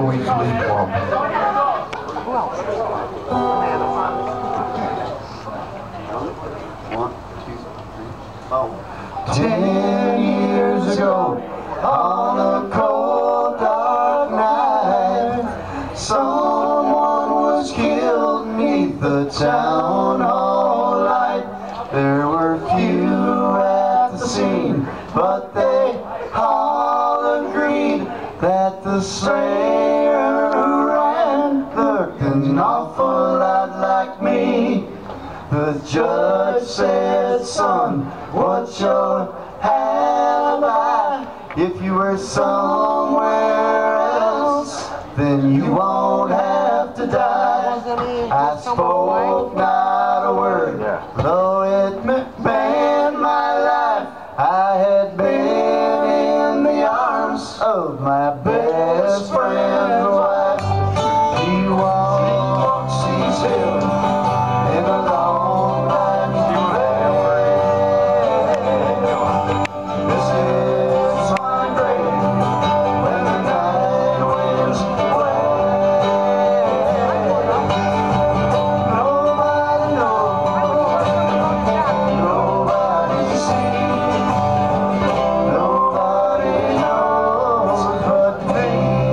we can leave for them. Who else? 1, 2, 3, 4. 10 years ago, on a cold, dark night, someone was killed beneath the town hall light. There were few at the scene, but they all agreed that the slayer who ran looked an awful lot like me. The judge said, son, what's your alibi? If you were somewhere else, then you won't have to die. I spoke not a word, though it meant my life. I had been in the arms of my best friend's wife. She walks these hills in a long black veil. This is my grave when the night winds wail. Nobody knows, nobody sees, nobody knows but me.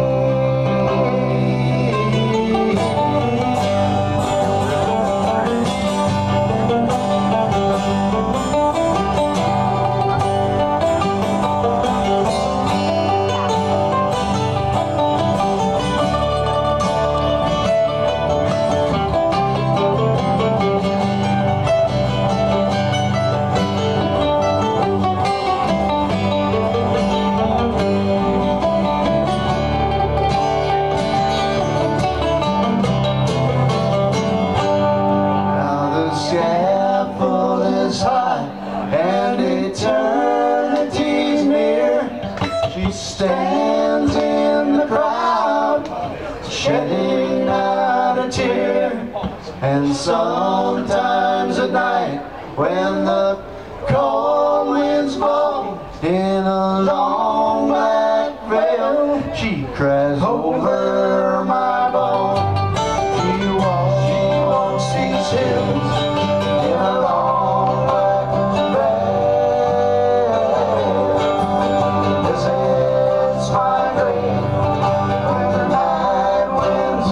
Scaffold is high and eternity's near. She stands in the crowd, shedding not a tear. And sometimes at night, when the cold winds blow in a long black veil, she cries over my bone. She walks these hills in a long black veil. This is my grave when the night winds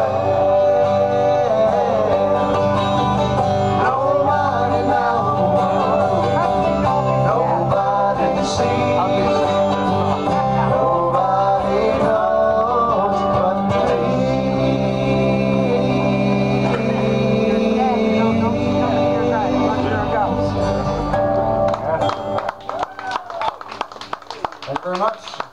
wail. Nobody knows, nobody sees, nobody knows but me. Thank you very much.